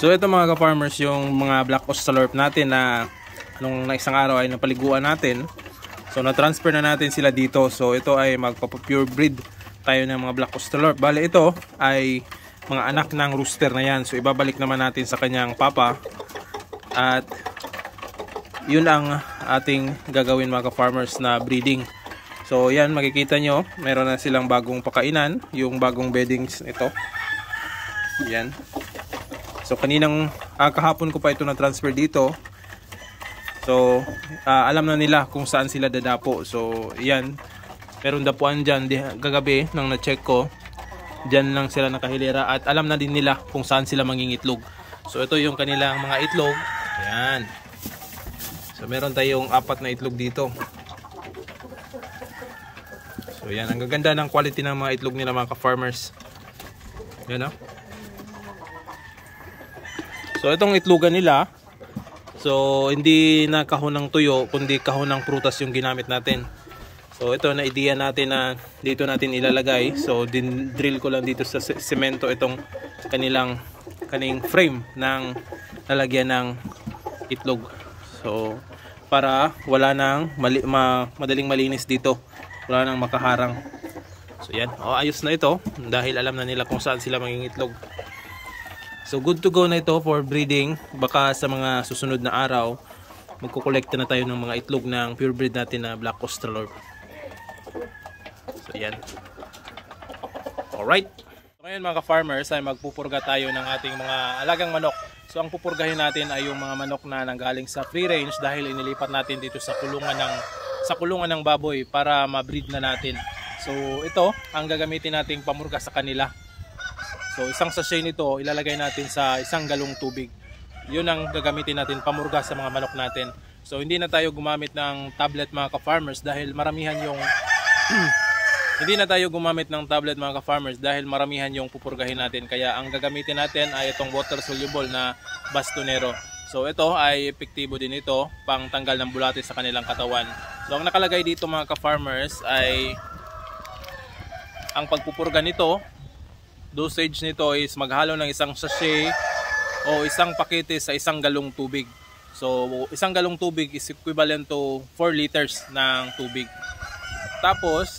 So ito mga ka-farmers, yung mga black Australorp natin na nung isang araw ay napaliguan natin. So na-transfer na natin sila dito. So ito ay magpapa-pure breed tayo ng mga black Australorp. Bale ito ay mga anak ng rooster na yan. So ibabalik naman natin sa kanyang papa. At yun ang ating gagawin mga ka-farmers na breeding. So yan, makikita nyo, meron na silang bagong pakainan, yung bagong beddings ito. Yan. So kaninang kahapon ko pa ito na transfer dito. So alam na nila kung saan sila dadapo. So yan, meron dapuan dyan gagabi nang na-check ko. Dyan lang sila nakahilera at alam na din nila kung saan sila mangingitlog. So ito yung kanilang mga itlog. Ayan. So meron tayong 4 na itlog dito. So yan, ang gaganda ng quality ng mga itlog nila mga ka-farmers. Yan o. So itong itlogan nila, so hindi na kahon ng tuyo kundi kahon ng prutas yung ginamit natin. So ito na idea natin na dito natin ilalagay. So drill ko lang dito sa semento itong kaning frame ng lalagyan ng itlog. So para wala nang madaling malinis dito. Wala nang makaharang. So yan, ayos na ito dahil alam na nila kung saan sila mangingitlog. So good to go na ito for breeding. Baka sa mga susunod na araw magkukolekta na tayo ng mga itlog ng pure breed natin na black Australorp. So yan. Alright. So ngayon mga ka-farmers ay magpupurga tayo ng ating mga alagang manok. So ang pupurgahin natin ay yung mga manok na nanggaling sa free range dahil inilipat natin dito sa kulungan ng baboy para ma-breed na natin. So ito ang gagamitin nating pamurga sa kanila. So isang sachet nito ilalagay natin sa isang galong tubig. Yun ang gagamitin natin pamurga sa mga manok natin. So hindi na tayo gumamit ng tablet mga ka-farmers dahil maramihan yung hindi na tayo gumamit ng tablet mga ka-farmers dahil maramihan yung pupurgahin natin. Kaya ang gagamitin natin ay itong water soluble na bastonero. So ito ay epektibo din ito pang tanggal ng bulate sa kanilang katawan. So ang nakalagay dito mga ka-farmers ay ang pagpupurga nito, dosage nito is maghalo ng isang sachet o isang pakete sa isang galong tubig. So isang galong tubig is equivalent to 4 liters ng tubig. Tapos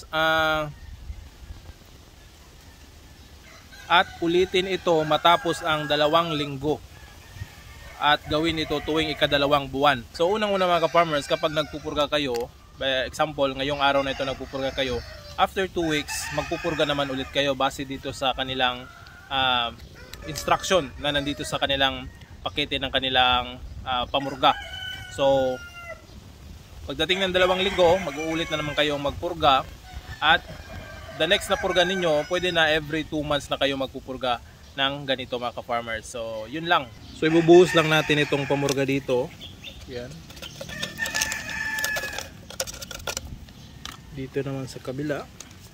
at ulitin ito matapos ang 2 linggo. At gawin ito tuwing ika-2 buwan. So unang-una mga ka-farmers, kapag nagpupurga kayo, by example ngayong araw na ito nagpupurga kayo, after 2 weeks magpupurga naman ulit kayo base dito sa kanilang instruction na nandito sa kanilang pakete ng kanilang pamurga. So pagdating ng 2 linggo mag-uulit na naman kayong magpurga at the next na purga ninyo pwede na every 2 months na kayo magpupurga ng ganito mga ka-farmers. So yun lang. So ibubuhos lang natin itong pamurga dito. Yan. Dito naman sa kabila.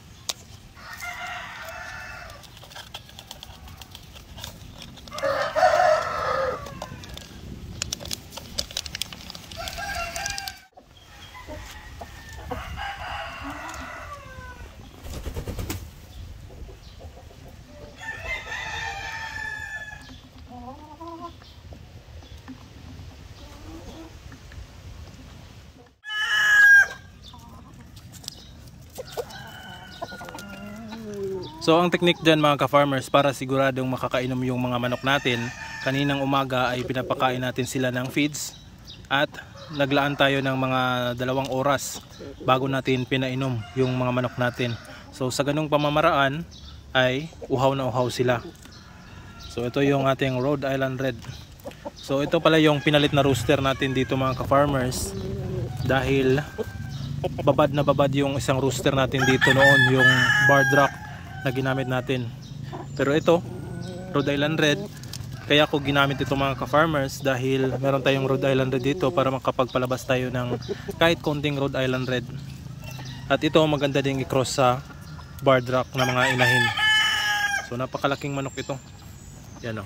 So ang technique dyan mga ka-farmers, para siguradong makakainom yung mga manok natin, kaninang umaga ay pinapakain natin sila ng feeds at naglaan tayo ng mga 2 oras bago natin pinainom yung mga manok natin. So sa ganung pamamaraan ay uhaw na uhaw sila. So ito yung ating Rhode Island Red. So ito pala yung pinalit na rooster natin dito mga ka-farmers dahil babad na babad yung isang rooster natin dito noon, yung Barred Rock na ginamit natin. Pero ito Rhode Island Red, kaya ko ginamit ito mga ka-farmers dahil meron tayong Rhode Island Red dito para makapagpalabas tayo ng kahit konting Rhode Island Red. At ito maganda din i-cross sa Barred Rock na mga inahin. So napakalaking manok ito. Yan o.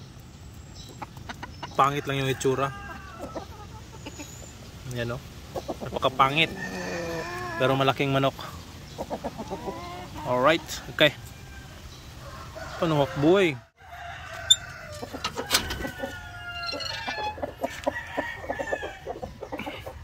Pangit lang yung itsura. Yan o. Napakapangit. Pero malaking manok. Alright, okay. Panuhak buhay.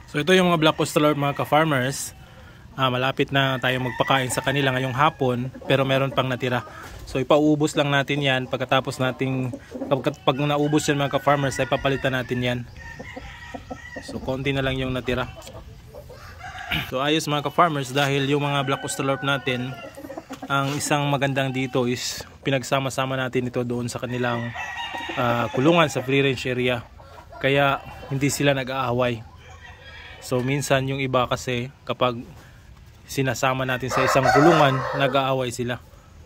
So ito yung mga black Australorp mga ka-farmers. Malapit na tayo magpakain sa kanila ngayong hapon, pero meron pang natira. So ipauubos lang natin yan pagkatapos nating, pag naubos yan mga ka-farmers, ay papalitan natin yan. So konti na lang yung natira. So ayos mga ka-farmers, dahil yung mga black Australorp natin, ang isang magandang dito is pinagsama-sama natin ito doon sa kanilang kulungan sa free range area. Kaya hindi sila nag-aaway. So minsan yung iba kasi kapag sinasama natin sa isang kulungan, nag-aaway sila.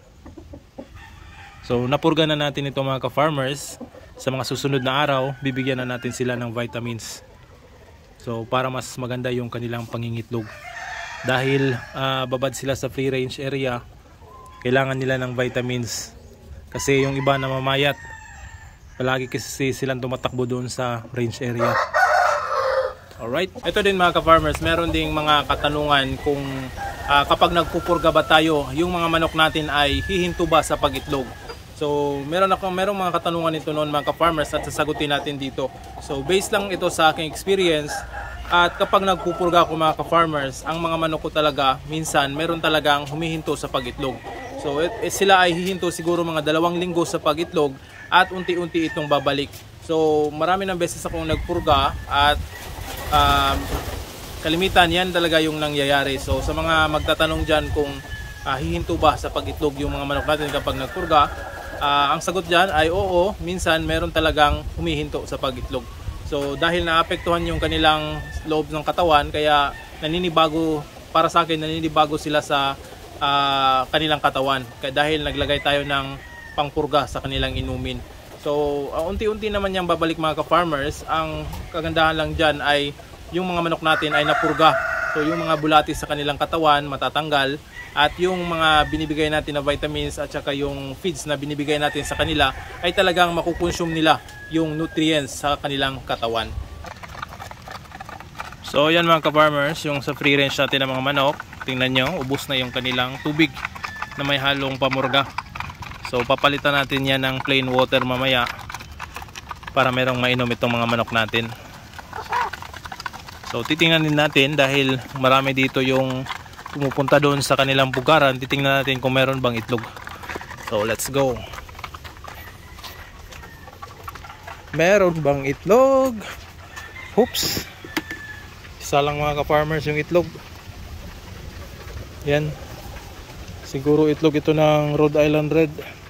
So napurga na natin ito mga ka-farmers. Sa mga susunod na araw, bibigyan na natin sila ng vitamins. So para mas maganda yung kanilang pangingitlog. Dahil babad sila sa free range area, kailangan nila ng vitamins. Kasi yung iba na mamayat, palagi kasi silang tumatakbo doon sa range area. Alright, ito din mga ka-farmers, meron ding mga katanungan kung kapag nagpupurga ba tayo, yung mga manok natin ay hihinto ba sa pag-itlog. So merong mga katanungan nito noon mga ka-farmers at sasagutin natin dito. So based lang ito sa aking experience, at kapag nagpupurga ako mga ka-farmers, ang mga manok ko talaga minsan meron talagang humihinto sa pag-itlog. So sila ay hihinto siguro mga 2 linggo sa pag-itlog at unti-unti itong babalik. So marami ng beses akong nagpurga at kalimitan yan talaga yung nangyayari. So sa mga magtatanong dyan kung hihinto ba sa pag-itlog yung mga manok natin kapag nagpurga, ang sagot dyan ay oo, minsan meron talagang humihinto sa pag-itlog. So dahil naapektuhan yung kanilang loob ng katawan, kaya naninibago, para sa akin naninibago sila sa kanilang katawan, dahil naglagay tayo ng pangpurga sa kanilang inumin. So unti-unti naman yung babalik mga ka-farmers. Ang kagandahan lang dyan ay yung mga manok natin ay napurga. So yung mga bulati sa kanilang katawan matatanggal, at yung mga binibigay natin na vitamins at saka yung feeds na binibigay natin sa kanila ay talagang makukonsume nila yung nutrients sa kanilang katawan. So yan mga ka-farmers, yung sa free range natin ng mga manok, tingnan nyo, ubos na yung kanilang tubig na may halong pamurga. So papalitan natin yan ng plain water mamaya para merong mainom itong mga manok natin. So titingnan din natin, dahil marami dito yung pumupunta doon sa kanilang pugaran, titingnan natin kung meron bang itlog. So let's go. Meron bang itlog? Oops. Isa lang mga ka-farmers yung itlog. Yan. Siguro itlog ito ng Rhode Island Red.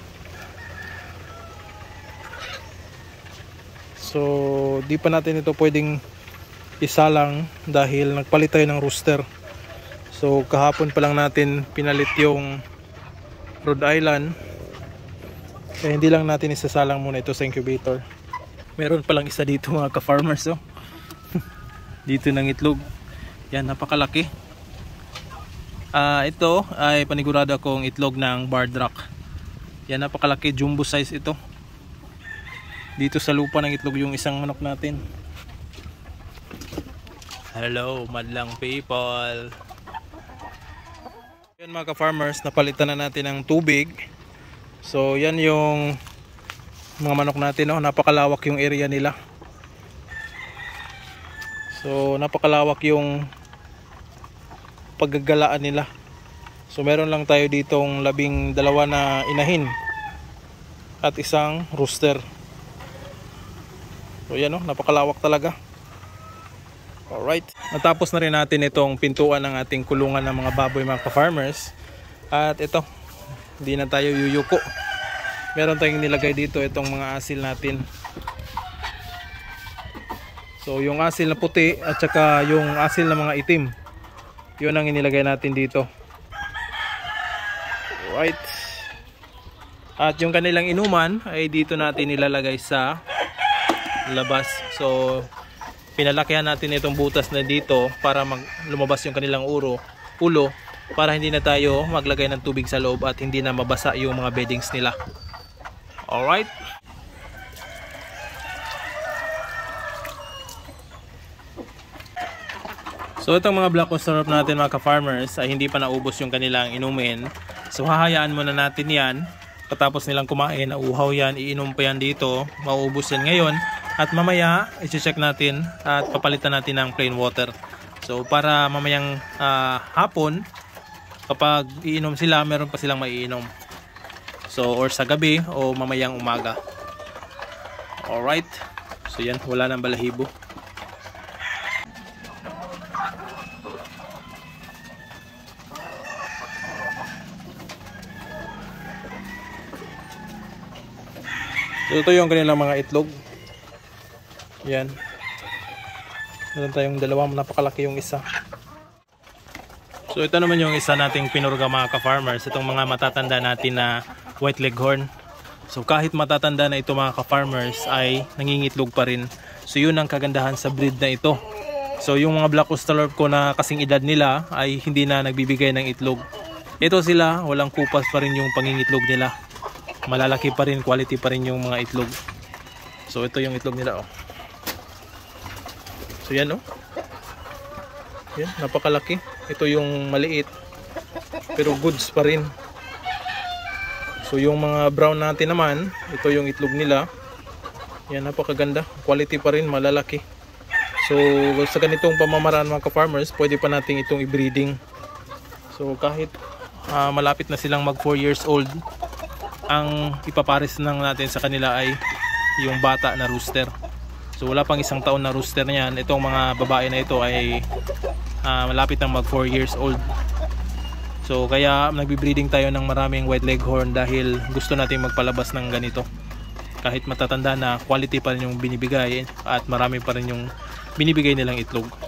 So di pa natin ito pwedeng isalang dahil nagpalit tayo ng rooster. So kahapon pa lang natin pinalit yung Rhode Island, kaya hindi lang natin isasalang muna ito sa incubator. Meron palang isa dito mga ka-farmers, oh. Dito ng itlog. Yan, napakalaki. Ito ay panigurado akong itlog ng Barred Rock. Yan, napakalaki, jumbo size ito. Dito sa lupa ng itlog yung isang manok natin. Hello madlang people. Yan mga ka-farmers, napalitan na natin ng tubig. So yan yung mga manok natin, oh. Napakalawak yung area nila. So napakalawak yung paggagalaan nila. So meron lang tayo ditong 12 na inahin at isang rooster. So yan, oh, napakalawak talaga. Alright, natapos na rin natin itong pintuan ng ating kulungan ng mga baboy mga ka-farmers. At ito, hindi na tayo yuyuko. Meron tayong nilagay dito itong mga asil natin. So yung asil na puti at saka yung asil na mga itim, yun ang inilagay natin dito. Alright. At yung kanilang inuman ay dito natin nilalagay sa labas. So pinalakihan natin itong butas na dito para lumabas yung kanilang ulo, para hindi na tayo maglagay ng tubig sa loob at hindi na mabasa yung mga beddings nila. Alright. So itong mga black Australorp natin mga ka-farmers ay hindi pa naubos yung kanilang inumin. So hahayaan muna natin yan. Katapos nilang kumain, nauuhaw yan, iinom pa yan dito, mauubos yan ngayon. At mamaya i-check natin at papalitan natin ng plain water. So para mamayang hapon kapag iinom sila, meron pa silang maiinom. So or sa gabi o mamayang umaga. Alright. So yan, wala nang balahibo. So ito yung kanilang mga itlog. Yan. Meron tayong dalawang, napakalaki yung isa. So ito naman yung isa nating pinurga mga ka-farmers. Itong mga matatanda natin na white leghorn. So kahit matatanda na ito mga ka-farmers ay nangingitlog pa rin. So yun ang kagandahan sa breed na ito. So yung mga black Australorp ko na kasing edad nila ay hindi na nagbibigay ng itlog. Ito sila, walang kupas pa rin yung pangingitlog nila. Malalaki pa rin, quality pa rin yung mga itlog. So ito yung itlog nila oh. So yan oh. Yan, napakalaki. Ito yung maliit. Pero goods pa rin. So yung mga brown natin naman, ito yung itlog nila. Yan, napakaganda. Quality pa rin, malalaki. So sa ganitong pamamaraan mga ka-farmers, pwede pa natin itong i-breeding. So kahit malapit na silang mag 4 years old, ang ipapares lang natin sa kanila ay yung bata na rooster. So wala pang isang taon na rooster na yan. Itong mga babae na ito ay malapit nang mag 4 years old. So kaya nagbi-breeding tayo ng maraming white leghorn dahil gusto natin magpalabas ng ganito. Kahit matatanda na, quality pa rin yung binibigay at marami pa rin yung binibigay nilang itlog.